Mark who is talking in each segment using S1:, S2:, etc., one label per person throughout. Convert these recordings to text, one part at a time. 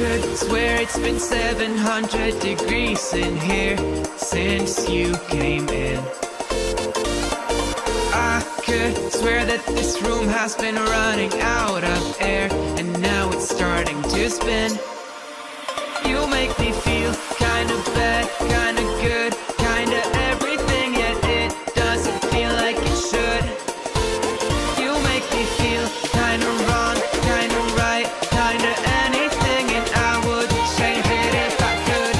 S1: could swear it's been 700 degrees in here since you came in. I could swear that this room has been running out of air, and now it's starting to spin. You make me feel kinda bad, kinda good, kinda everything, yet it doesn't feel like it should. You make me feel kinda wrong, kinda right, kinda anything, and I would change it if I could.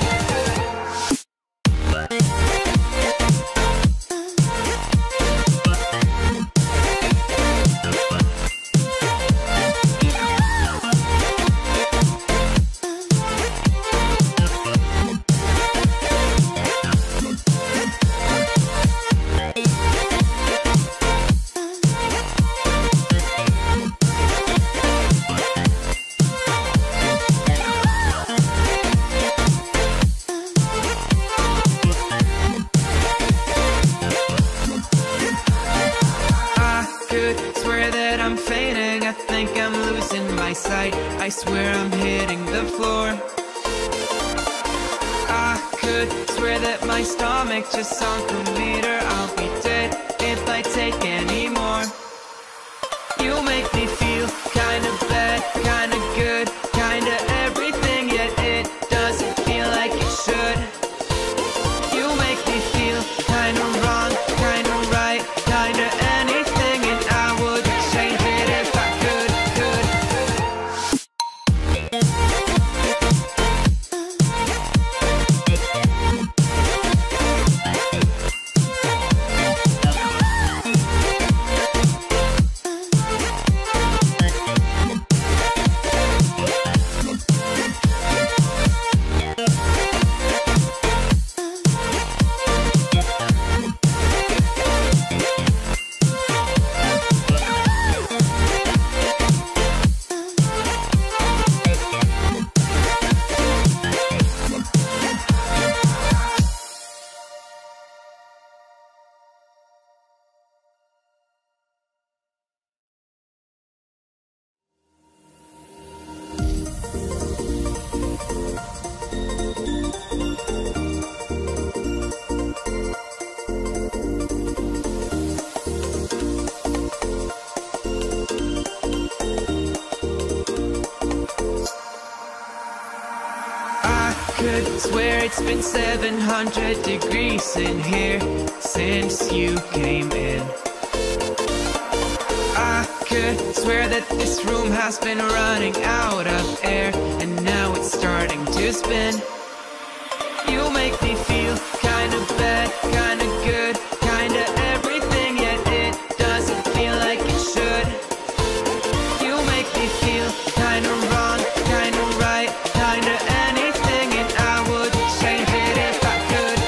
S1: I swear I'm hitting the floor. I could swear that my stomach just sunk a meter. I'll be dead if I take any more. You make me feel kinda bad, kinda good, kinda everything, yet it doesn't feel like it should. You make me feel kinda wrong, kinda right, kinda anything, and I would change it if I could. Could swear it's been 700 degrees in here since you came in. I could swear that this room has been running out of air, and now it's starting to spin. You make me feel kinda bad, kinda good, kinda everything, yet it doesn't feel like it should. You make me feel kinda wrong, kinda right, kinda anything, and I would change it if I could.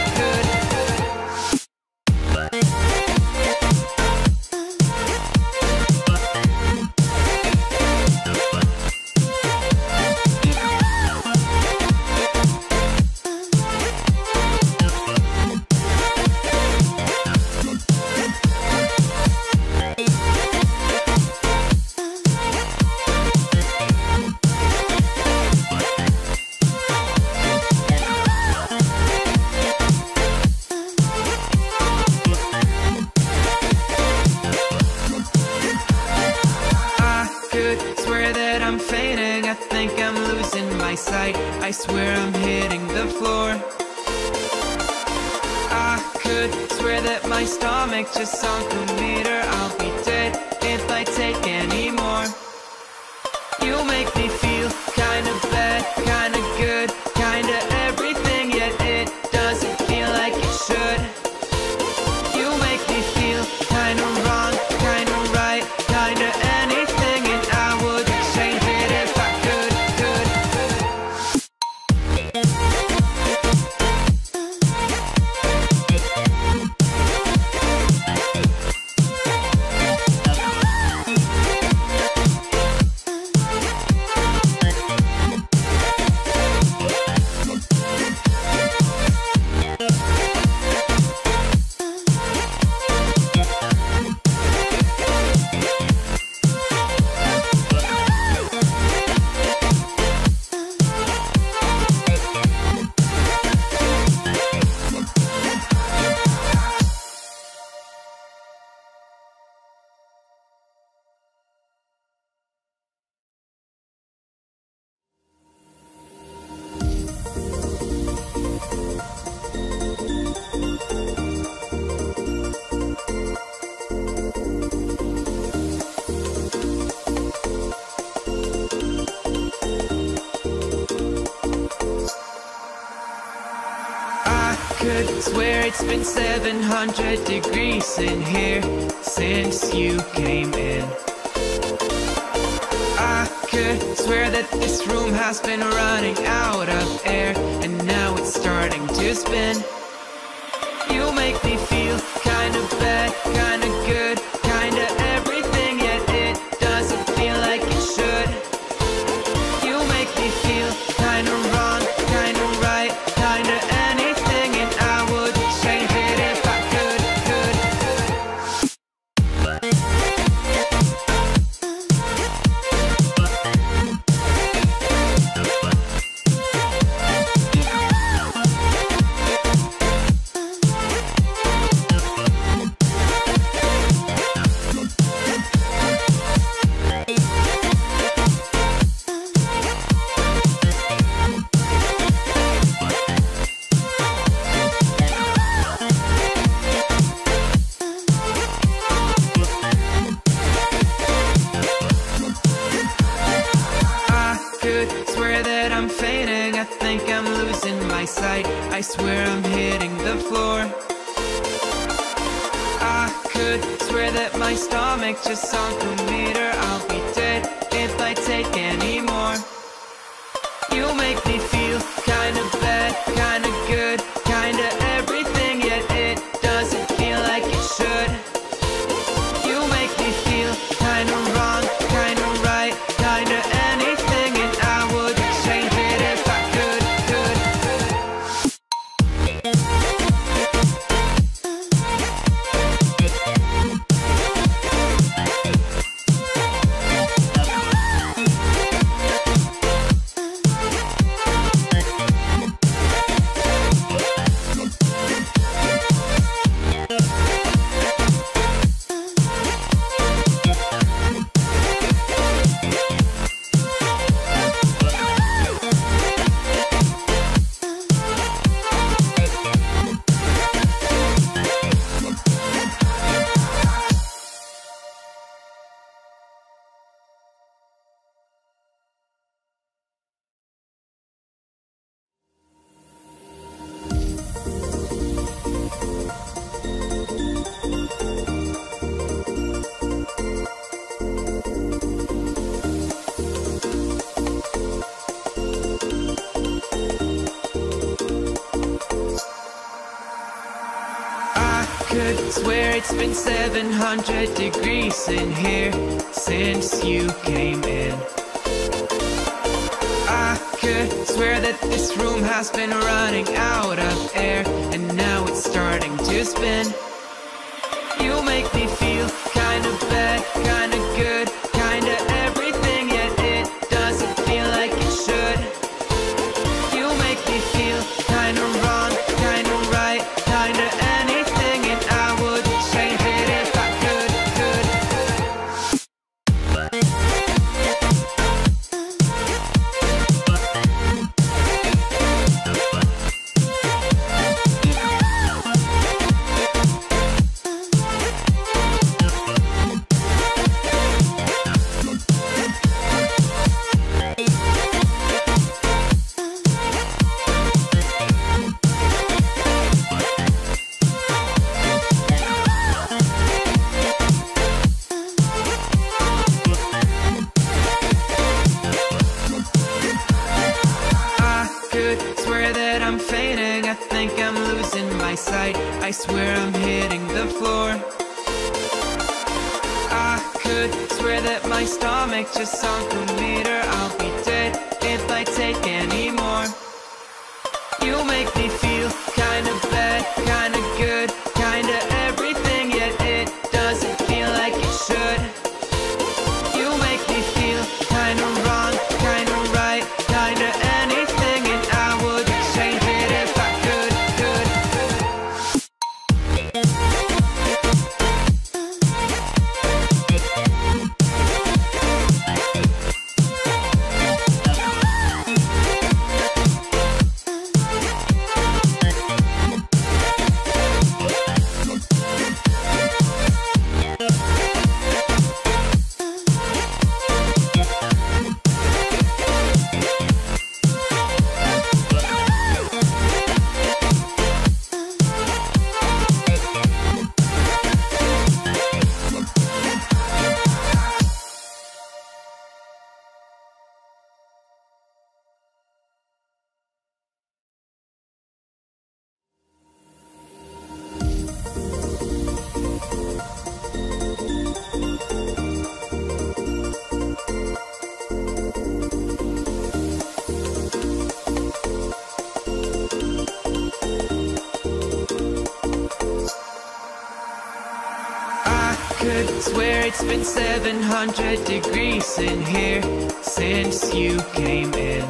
S1: I swear I'm hitting the floor. I could swear that my stomach just sunk a meter. I'll be dead if I take any more. You make me feel kinda bad, kinda good, kinda everything, yet it doesn't feel like it should. You make me feel kinda wrong, kinda right, kinda anything, and I would change it if I could. could swear it's been 700 degrees in here since you came in. I could swear that this room has been running out of air, and now it's starting to spin. You make me feel kinda bad, kinda good, kinda everything, yet it doesn't feel like it should. You make me feel kinda wrong, kinda right, kinda anything, and I would change it if I could. Swear that I'm fainting, I think I'm losing my sight, I swear I'm hitting the floor. I could swear that my stomach just sunk a meter, I'll be dead if I take any more. You make me feel kinda bad, kinda good, kinda everything, yet it doesn't feel like it should. You make me feel kinda wrong, kinda right, kinda anything, and I would change it if I could. Could swear it's been 700 degrees in here since you came in. I could swear that this room has been running out of air, and now it's starting to spin. You make me feel kinda bad, kinda good, kinda everything, yet it doesn't feel like it should. You make me feel kinda wrong, kinda right, kinda anything, and I would change it if I could. Swear that I'm fainting, I think I'm losing my sight, I swear I'm hitting the floor. I could swear that my stomach just sunk a meter, I'll be dead if I take any more. You make me feel kinda bad, kinda good, kinda everything, yet it doesn't feel like it should. You make me feel kinda wrong, kinda right, kinda anything, and I would change it if I could. swear it's been 700 degrees in here since you came in.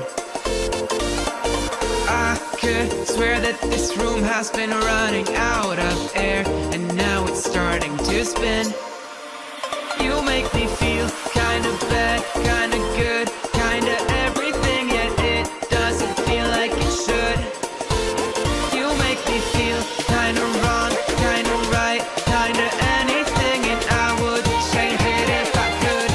S1: I could swear that this room has been running out of air, and now it's starting to spin. You make me feel kinda bad, kinda good, kinda everything, yet it doesn't feel like it should. You make me feel kinda wrong, kinda right, kinda anything, and I would change it if I could.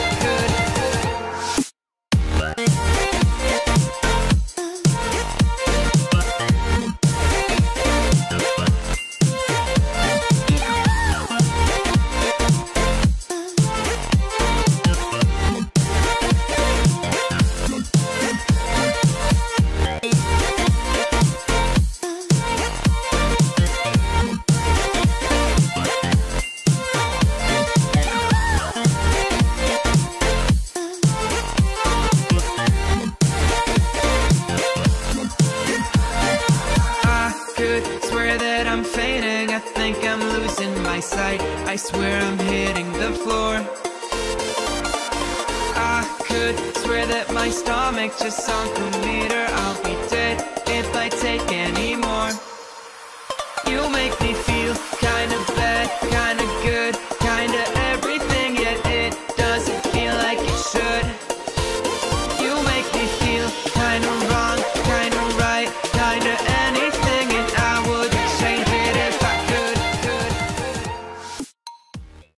S1: Swear that I'm fainting, I think I'm losing my sight, I swear I'm hitting the floor. I could swear that my stomach just sunk a meter, I'll be dead if I take any more.